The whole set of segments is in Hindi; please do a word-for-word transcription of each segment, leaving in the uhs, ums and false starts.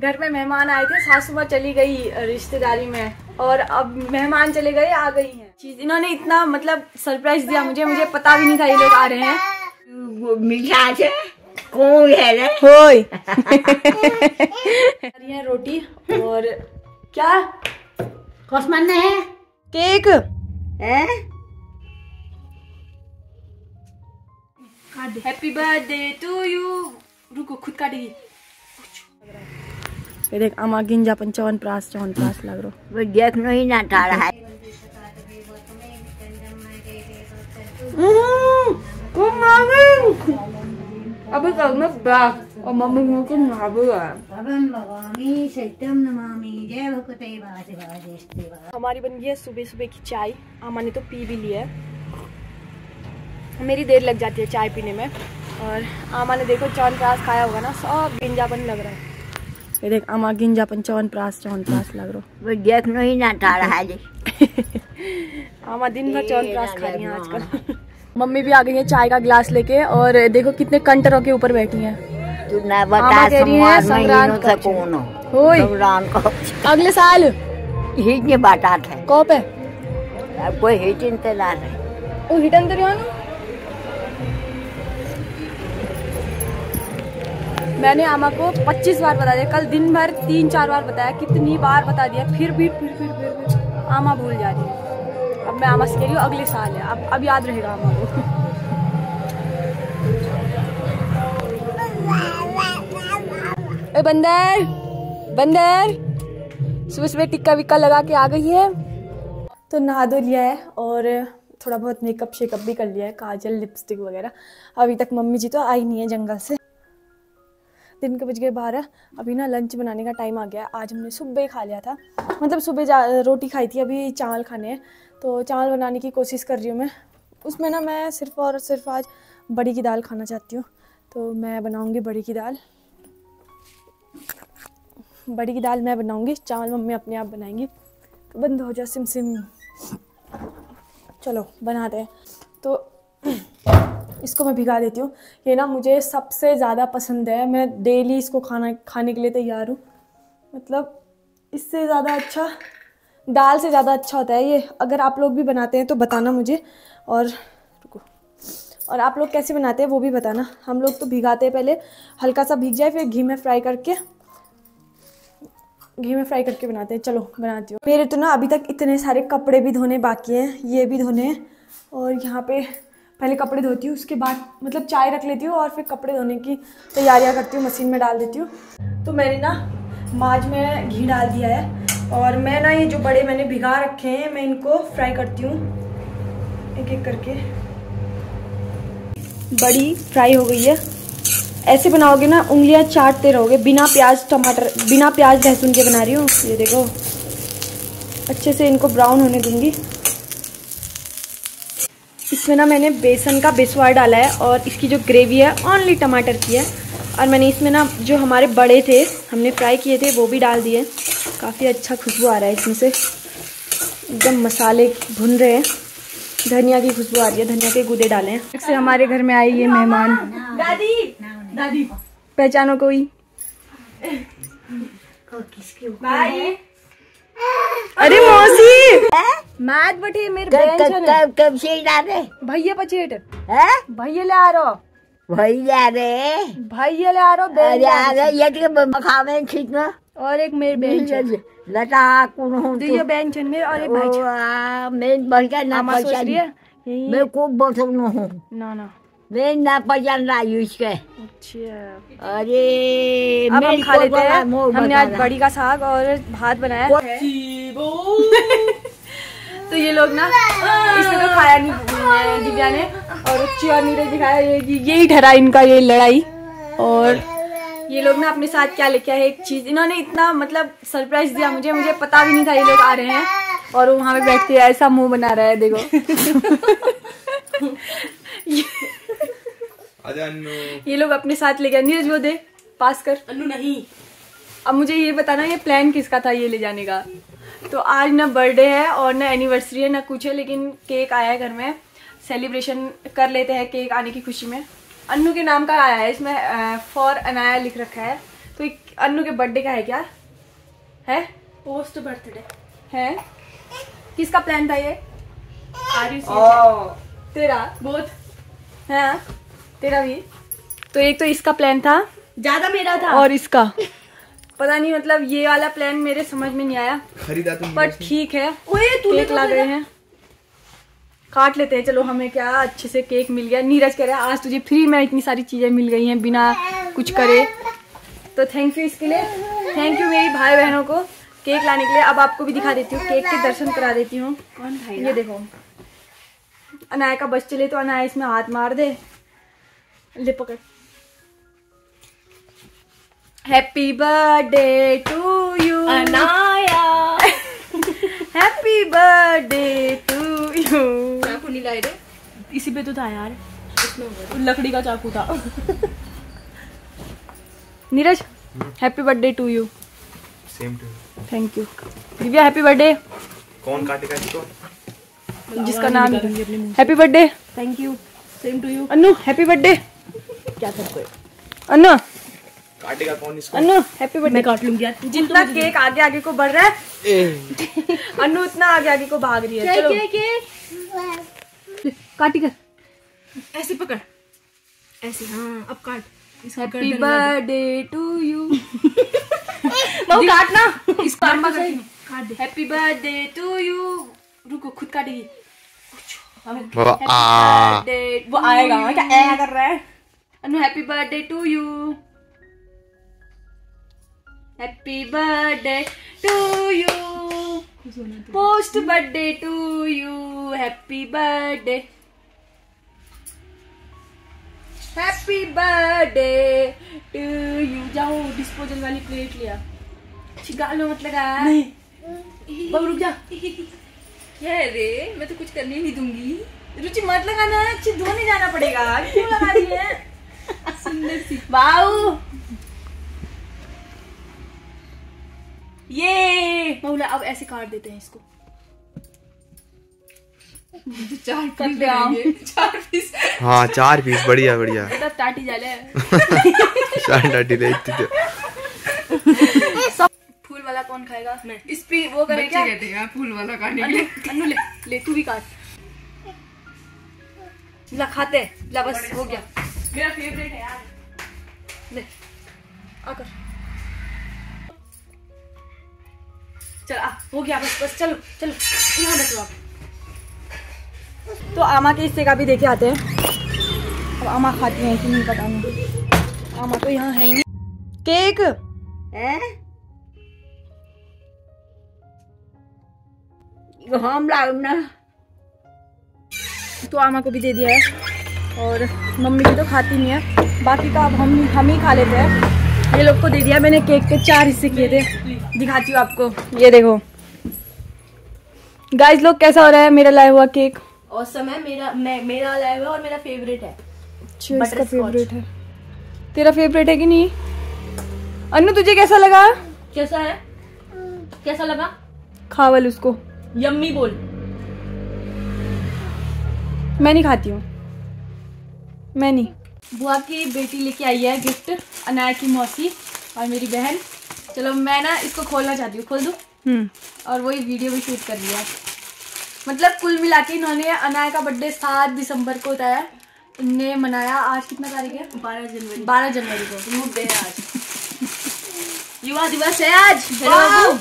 घर में मेहमान आए थे, सासू माँ चली गई रिश्तेदारी में और अब मेहमान चले गए, आ गई हैं। चीज इन्होंने इतना मतलब सरप्राइज दिया मुझे, मुझे पता भी नहीं था ये लोग आ रहे हैं। मीठा है कौन है होय है रोटी और क्या कौसमान है केक है। Happy birthday to you. रुको खुद काटेगी। ये देख अमा गिंजा पंचावन प्रास चौवन प्रास लग रहा वो देखना ही ना था रहा है। अभी कल में ब्रास और मम्मी को नहाबो है। हमारी बन गई है सुबह सुबह की चाय। अमा ने तो पी भी लिया है। मेरी देर लग जाती है चाय पीने में और आमा ने देखो चौवन प्रास खाया होगा ना, सब गिंजापन लग रहा है। ये देख अमा गिंजापन चौवन प्रास चौवन प्रास लग रहा है। वो देखना ही ना था रहा है। आमा दिन भर चौवन प्रास खा रही है आजकल। मम्मी भी आ गई है चाय का गिलास लेके और देखो कितने कंटरों के ऊपर बैठी हैं। तू ना बता संक्रांत का कौन होय को अगले साल हिट ने बाटा था कब है अब कोई हिट इंतजार है। ओ हिटन तो रियानो मैंने आमा को पच्चीस बार बता दिया, कल दिन भर तीन चार बार बताया, कितनी बार बता दिया, फिर भी फिर फिर फिर, फिर आमा भूल जा रही है। अब मैं आमा से कह रही हूँ अगले साल है, अब अब याद रहेगा आमा को। ए बंदर बंदर सुबह सुबह टिक्का विक्का लगा के आ गई है। तो नहा धो लिया है और थोड़ा बहुत मेकअप शेकअप भी कर लिया है, काजल लिपस्टिक वगैरह। अभी तक मम्मी जी तो आई नहीं है जंगल से। दिन के बज गए बारह। अभी ना लंच बनाने का टाइम आ गया। आज हमने सुबह खा लिया था, मतलब सुबह रोटी खाई थी, अभी चावल खाने हैं। तो चावल बनाने की कोशिश कर रही हूँ मैं। उसमें ना मैं सिर्फ और सिर्फ आज बड़ी की दाल खाना चाहती हूँ, तो मैं बनाऊँगी बड़ी की दाल। बड़ी की दाल मैं बनाऊँगी, चावल मम्मी अपने आप बनाएंगी। तो बंद हो जा सिम सिम। चलो बनाते हैं। तो इसको मैं भिगा देती हूँ। ये ना मुझे सबसे ज़्यादा पसंद है, मैं डेली इसको खाना खाने के लिए तैयार हूँ। मतलब इससे ज़्यादा अच्छा, दाल से ज़्यादा अच्छा होता है ये। अगर आप लोग भी बनाते हैं तो बताना मुझे, और रुको, और आप लोग कैसे बनाते हैं वो भी बताना। हम लोग तो भिगाते हैं, पहले हल्का सा भीग जाए फिर घी में फ्राई करके घी में फ्राई करके बनाते हैं। चलो बनाती हूँ। मेरे तो ना अभी तक इतने सारे कपड़े भी धोने बाकी हैं, ये भी धोने हैं। और यहाँ पे पहले कपड़े धोती हूँ, उसके बाद मतलब चाय रख लेती हूँ और फिर कपड़े धोने की तैयारियाँ करती हूँ, मशीन में डाल देती हूँ। तो मैंने ना माज में घी डाल दिया है और मैं ना ये जो बड़े मैंने भिगा रखे हैं मैं इनको फ्राई करती हूँ एक एक करके। बड़ी फ्राई हो गई है। ऐसे बनाओगे ना उंगलियां चाटते रहोगे। बिना प्याज टमाटर बिना प्याज लहसुन के बना रही हूँ। ये देखो अच्छे से इनको ब्राउन होने दूंगी। इसमें ना मैंने बेसन का बेसवार डाला है और इसकी जो ग्रेवी है ओनली टमाटर की है। और मैंने इसमें ना जो हमारे बड़े थे हमने फ्राई किए थे वो भी डाल दिए। काफ़ी अच्छा खुशबू आ रहा है इसमें से, एकदम मसाले भुन रहे हैं। धनिया की खुशबू आ रही है, धनिया के गूदे डाले हैं। फिर से हमारे घर में आई ये मेहमान। दादी दादी पहचानो कोई? भाई अरे मौसी मैच बटे मेरे कब कब से डाले भैया पचेट है भैया ले आ रहा भैया रे भैया ले आ रहा अरे अरे ये के मखावे ठीक ना। और एक मेरे बहन लता कौन हो तो ये बहन छन मेरे और एक भाई मैं भैया ना पहचान मैं खूब बसुन हूं ना ना मैं ना पहचान रहा हूं इसके। अच्छा अरे अब हम खा लेते हैं। हमने आज बड़ी का साग और भात बनाया है। तो ये लोग ना इसने तो खाया नहीं दिव्या ने, और रुचि और नीरज दिखाया। यही ठहरा इनका ये लड़ाई। और ये लोग ना अपने साथ क्या लेके आए एक चीज, इन्होंने इतना मतलब सरप्राइज दिया मुझे, मुझे पता भी नहीं था ये लोग आ रहे हैं। और वो वहां पे बैठते हैं ऐसा मुंह बना रहा है देखो। ये लोग अपने साथ ले गए। नीरज वो दे पास कर। अन्नू नहीं। अब मुझे ये बताना ये प्लान किसका था ये ले जाने का। तो आज ना बर्थडे है और ना एनिवर्सरी है ना कुछ है, लेकिन केक आया है घर में, सेलिब्रेशन कर लेते हैं केक आने की खुशी में। अन्नू के नाम का आया है, इसमें फॉर अनाया लिख रखा है। तो एक अन्नू के बर्थडे का है क्या? है पोस्ट बर्थडे है। किसका प्लान था ये? तेरा बहुत है, तेरा भी। तो एक तो इसका प्लान था, ज्यादा मेरा था, और इसका पता नहीं, मतलब ये वाला प्लान मेरे समझ में नहीं आया, खरीदा तुम, पर ठीक है। ओए केक ला गए हैं, काट लेते हैं। चलो, हमें क्या अच्छे से केक मिल गया। नीरज कह रहा है आज तुझे फ्री में इतनी सारी चीजें मिल गई हैं बिना कुछ करे, तो थैंक यू इसके लिए। थैंक यू मेरी भाई बहनों को केक लाने के लिए। अब आपको भी दिखा देती हूँ, केक के दर्शन करा देती हूँ। कौन खाएगा? ये देखो, अनाया का बस चले तो अनाया इसमें हाथ मार दे। ले पकड़। Happy birthday to you Anaya, happy birthday to you. चाकू नहीं लाए रे? इसी पे तो था यार, लकड़ी का चाकू था। Neeraj, happy birthday to you. Same to. Thank you. Divya, happy birthday. कौन काटेगा इसको? जिसका नाम happy birthday. Thank you, same to you. Annu, happy birthday. क्या सबको? अन्नू, काटेगा कौन इसको? Annu, happy birthday. मैं काट लूंगी यार। जितना केक आगे आगे को बढ़ रहा है, अन्नू उतना आगे आगे को भाग रही है। चलो, काटी कर, ऐसे पकड़, ऐसे। हाँ, अब काट। Happy birthday to you. वो काटना, इसको लंबा कर काट दे। Happy birthday to you. रुको, खुद काटेगी। आ बर्थडे, वो आएगा क्या ऐ कर रहा है? Anu, happy birthday to you. Happy birthday to you. Post birthday to you. Happy birthday, happy birthday to you. जाओ, डिस्पोजल वाली प्लेट लिया। गालो मत लगा। नहीं, बाबू रुक जा। क्या है रे? मैं तो कुछ करने नहीं दूंगी। रुचि मत लगाना, अच्छी धोने जाना पड़ेगा। क्यों लगा रही है? सुंदर सी। वाओ, ये मौला। अब ऐसे काट देते हैं इसको। चार कट पीस ले आओ। बनाएंगे। चार पीस। हाँ, चार पीस। बढ़िया बढ़िया। बेटा टाटी जाले। चार डाटी दे इतनी तो। फूल वाला कौन खाएगा? मैं। इस पे वो करे क्या? कहते हैं फूल वाला खाने के अन्नू, लिए। अन्नू ले, ले तू भी काट। ला खाते हैं। ला बस हो गया। मेरा फेवरेट है यार। ले आकर, चल आ, हो गया बस बस। चलो चलो, यहाँ बैठो आप। तो आमा के हिस्से का भी देखे आते हैं। अब आमा खाती हैं कि नहीं पता नहीं। आमा तो यहाँ है ही नहीं। केक हैं? हम लाओ ना। तो आमा को भी दे दिया है, और मम्मी की तो खाती नहीं है। बाकी का अब हम हम ही खा लेते हैं। ये लोग को दे दिया मैंने। केक के चार हिस्से किए थे, दिखाती हूँ आपको। ये देखो गाइस, लोग कैसा हो रहा है मेरा लाया हुआ केक? औसम है। मेरा मैं मेरा लाया हुआ और मेरा फेवरेट है। अच्छा, इसका फेवरेट है। तेरा फेवरेट है कि नहीं? अन्नू, तुझे कैसा लगा? कैसा है? कैसा लगा? खावल उसको। यम्मी बोल। मैं नहीं खाती हूँ, मैं नहीं। बुआ की बेटी लेके आई है गिफ्ट, अनाया की मौसी और मेरी बहन। चलो, मैं ना इसको खोलना चाहती हूँ। खोल दूँ? हम्म। और वही वीडियो भी शूट कर लिया। मतलब कुल मिला के इन्होंने अनाया का बर्थडे सात दिसंबर को होता है, इनने मनाया। आज कितना तारीख है? बारह जनवरी। बारह जनवरी को यूथ डे है आज। युवा दिवस है आज। वाह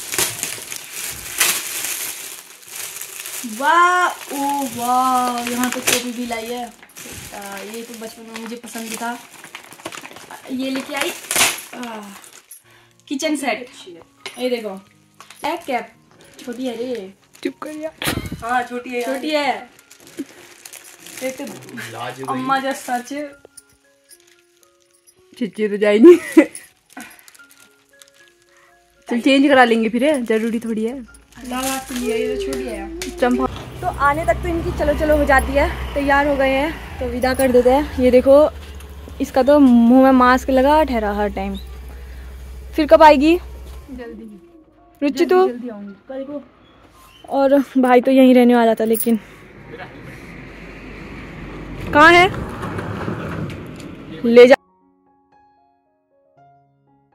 वाह, ओ वाह, यहाँ तो टोपी भी लाई है। आ, ये तो बचपन में मुझे पसंद था। ये लेके आई किचन सेट। ये देखो, एक कैप छोटी है रे। चुप कर यार। हाँ, छोटी है। छोटी है। एक तो अम्मा जैसा सच चिच्ची तो जाएगी। चल चेंज करा लेंगे फिर, जरूरी थोड़ी है। ये तो छोटी है चंपा। तो आने तक तो इनकी चलो चलो हो जाती है। तैयार हो गए हैं तो विदा कर देते हैं। ये देखो, इसका तो मुंह में मास्क लगा ठहरा हर टाइम। फिर कब आएगी? जल्दी रुचि तो जल्दी आऊंगी कल को। और भाई तो यहीं रहने वाला था, लेकिन कहाँ है? ले जा।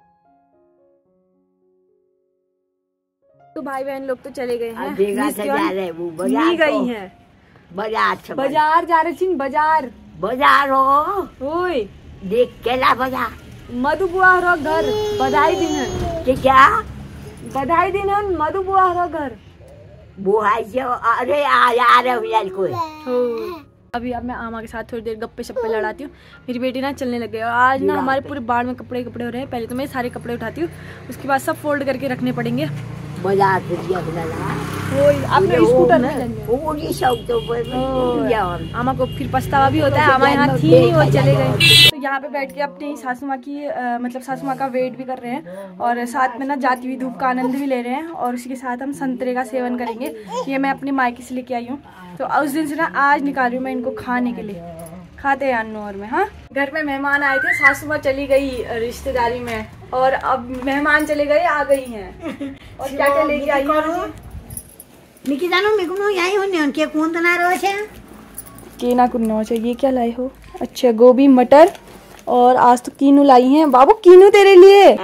तो भाई बहन लोग तो चले गए हैं, नहीं गई है बाजार बाजार जा रही थी बाजार बाजार हो ओए देख केला बाजार मधु बुआ हरो घर बधाई दिन है क्या बधाई दिन है मधु बुआ हरो घर बुआई अरे आ यार कोई अभी अब मैं आमा के साथ थोड़ी देर गप्पे शप्पे लड़ाती हूँ। मेरी बेटी ना चलने लग गई और आज ना हमारे पूरे बाढ़ में कपड़े कपड़े हो रहे हैं। पहले तो मैं सारे कपड़े उठाती हूँ, उसके बाद सब फोल्ड करके रखने पड़ेंगे। बाजार आपने स्कूटर में आमा को फिर पछतावा भी होता है, आमा यहाँ थी नहीं, वो चले गए। तो यहाँ पे बैठ के अपनी सासू माँ की आ, मतलब सासू माँ का वेट भी कर रहे हैं और साथ में ना जाती हुई धूप का आनंद भी ले रहे हैं और उसी के साथ हम संतरे का सेवन करेंगे। ये मैं अपने मायके से लेके आई हूँ, तो उस दिन से ना आज निकाल रही हूँ मैं इनको खाने के लिए। खाते हैं अन्नू और मैं। हाँ, घर में मेहमान आए थे, सासू माँ चली गई रिश्तेदारी में और अब मेहमान चले गए आ गई हैं। और क्या क्या लेके आई हैं? मिकी जानो मेको नो यही होने उनके कौन तना रहो छे केना कुन्नो छे। ये क्या लाई हो? अच्छा गोभी मटर और आज तो कीनू लाई हैं। बाबू कीनू तेरे लिए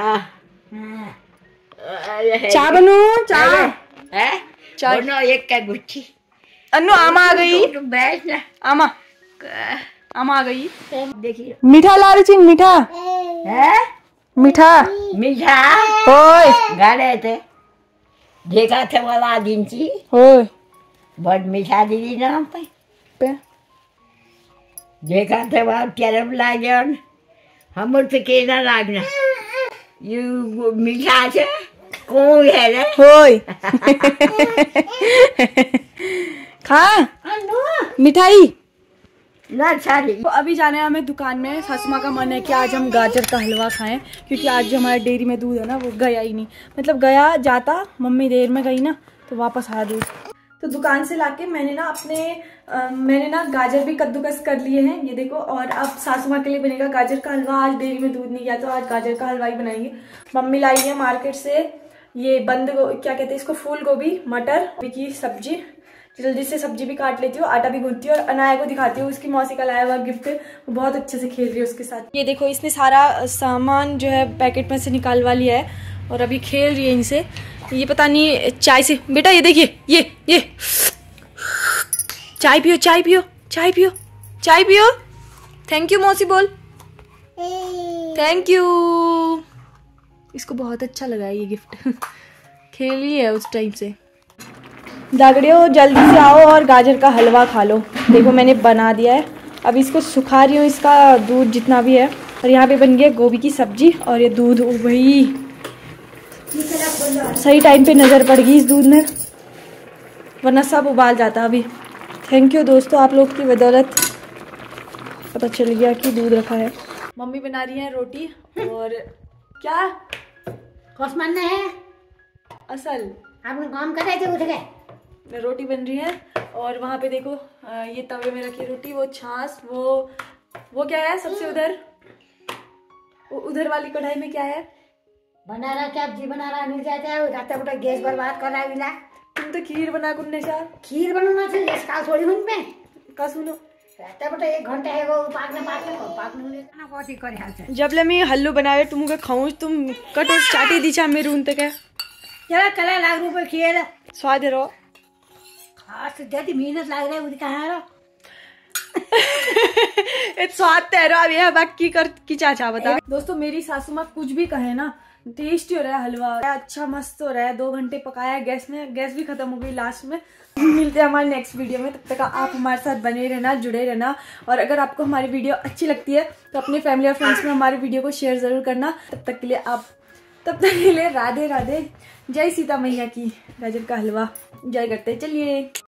चाय बनू चाय है चाय बनो एक का गुच्छी। अन्नू आमा आ गई, बैठ ना आमा आमा आ गई। देखिए मीठा ला रही थी, मीठा है मीठा मीठा ओए गाड़े थे देखा थे वाला दिन ची ओए बहुत मीठा दीदी ना हम पे पे देखा थे वहाँ कैरम लागे हम तो केना लागना यू मीठा छे कौन है रे ओए खा मिठाई ना सारी। तो अभी जाना है हमें दुकान में। सासू माँ का मन है कि आज हम गाजर का हलवा खाएं, क्योंकि आज जो हमारे डेयरी में दूध है ना वो गया ही नहीं, मतलब गया जाता मम्मी देर में गई ना तो वापस आया दूध। तो दुकान से लाके मैंने ना अपने आ, मैंने ना गाजर भी कद्दूकस कर लिए हैं, ये देखो। और अब सासू माँ के लिए बनेगा गाजर का हलवा। आज डेयरी में दूध नहीं गया तो आज गाजर का हलवा ही बनाएंगे। मम्मी लाई है मार्केट से ये बंद क्या कहते हैं इसको, फूल गोभी मटर की सब्जी। जल्दी से सब्जी भी काट लेती हूँ, आटा भी गूंथती हूँ और अनाया को दिखाती हूँ उसकी मौसी का लाया हुआ गिफ्ट। वो बहुत अच्छे से खेल रही है उसके साथ। ये देखो इसने सारा सामान जो है पैकेट में से निकालवा लिया है और अभी खेल रही है इनसे। ये पता नहीं चाय से, बेटा ये देखिए ये ये चाय पियो चाय पियो चाय पियो चाय पियो। थैंक यू मौसी बोल, थैंक यू। इसको बहुत अच्छा लगा है ये गिफ्ट। खेल रही है उस टाइम से। जागड़ियो जल्दी से आओ और गाजर का हलवा खा लो। देखो मैंने बना दिया है, अब इसको सुखा रही हूँ, इसका दूध जितना भी है। और यहाँ पे बन गया गोभी की सब्जी और ये दूध। ओ भाई सही टाइम पे नज़र पड़ गई इस दूध में, वरना सब उबाल जाता अभी। थैंक यू दोस्तों, आप लोग की बदौलत पता चल गया कि दूध रखा है। मम्मी बना रही है रोटी और क्या कौसमान है असल आपने काम करे थे उठ गए। रोटी बन रही है और वहाँ पे देखो ये तवे में रखी रोटी, वो छाछ, वो वो क्या है सबसे उधर, वो उधर वाली कढ़ाई में क्या है बना रहा, क्या जी बना रहा नहीं जाता है जाता बेटा गैस बर्बाद कर रहा है। बिना तुम तो खीर बना कुन्ने चार खीर बनाना चाहिए गैस का थोड़ी हुन पे का सुनो रहता बेटा एक घंटा है वो पाकने पाकने को पाकने लेना कोटी करे हाल से। जब ले मैं हल्लू बनावे तुम के खाऊं तुम कटोट चाटी दीचा मेरे उन तक है चला कला लाख रुपए खीर स्वाद है रो खास जल्दी मेहनत लग रहा है उनका हारो इतना स्वाद तेरो अब यह बाकी कर की चाचा बता। दोस्तों मेरी सासू माँ कुछ भी कहे ना, टेस्टी हो रहा है हलवा, अच्छा मस्त हो रहा है। दो घंटे पकाया गैस में, गैस भी खत्म हो गई लास्ट में। मिलते हैं हमारे नेक्स्ट वीडियो में, तब तक आप हमारे साथ बने रहना, जुड़े रहना। और अगर आपको हमारी वीडियो अच्छी लगती है तो अपने फैमिली और फ्रेंड्स में हमारी वीडियो को शेयर जरूर करना। तब तक के लिए आप तब तक के लिए राधे राधे, जय सीता मैया की। गाजर का हलवा जय करते चलिए।